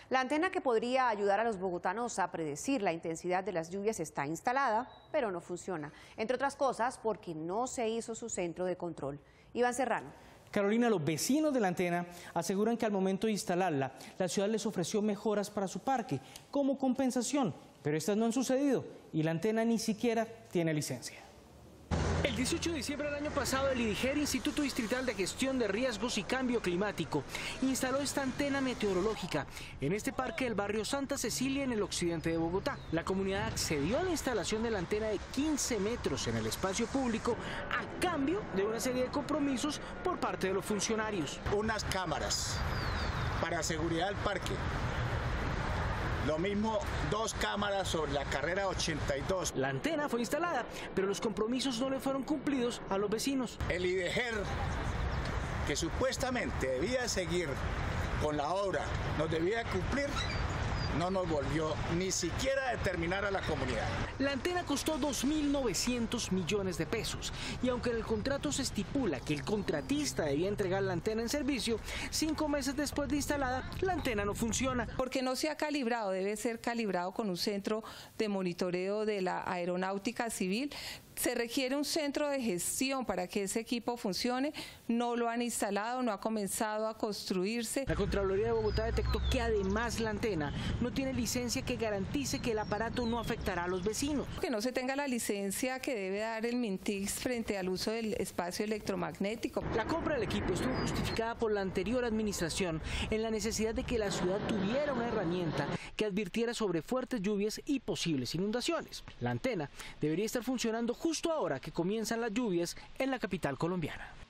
La antena que podría ayudar a los bogotanos a predecir la intensidad de las lluvias está instalada, pero no funciona. Entre otras cosas, porque no se hizo su centro de control. Iván Serrano. Carolina, los vecinos de la antena aseguran que al momento de instalarla, la ciudad les ofreció mejoras para su parque como compensación, pero estas no han sucedido y la antena ni siquiera tiene licencia. El 18 de diciembre del año pasado, el IDIGER, Instituto Distrital de Gestión de Riesgos y Cambio Climático, instaló esta antena meteorológica en este parque del barrio Santa Cecilia, en el occidente de Bogotá. La comunidad accedió a la instalación de la antena de 15 metros en el espacio público a cambio de una serie de compromisos por parte de los funcionarios. Unas cámaras para seguridad del parque. Lo mismo, 2 cámaras sobre la carrera 82. La antena fue instalada, pero los compromisos no le fueron cumplidos a los vecinos. El IDIGER, que supuestamente debía seguir con la obra, nos debía cumplir, no nos volvió ni siquiera a determinar a la comunidad. La antena costó 2.900 millones de pesos y aunque en el contrato se estipula que el contratista debía entregar la antena en servicio, 5 meses después de instalada, la antena no funciona. Porque no se ha calibrado, debe ser calibrado con un centro de monitoreo de la aeronáutica civil. Se requiere un centro de gestión para que ese equipo funcione, no lo han instalado, no ha comenzado a construirse. La Contraloría de Bogotá detectó que además la antena no tiene licencia que garantice que el aparato no afectará a los vecinos. Que no se tenga la licencia que debe dar el MINTIX frente al uso del espacio electromagnético. La compra del equipo estuvo justificada por la anterior administración en la necesidad de que la ciudad tuviera una herramienta que advirtiera sobre fuertes lluvias y posibles inundaciones. La antena debería estar funcionando justo ahora que comienzan las lluvias en la capital colombiana.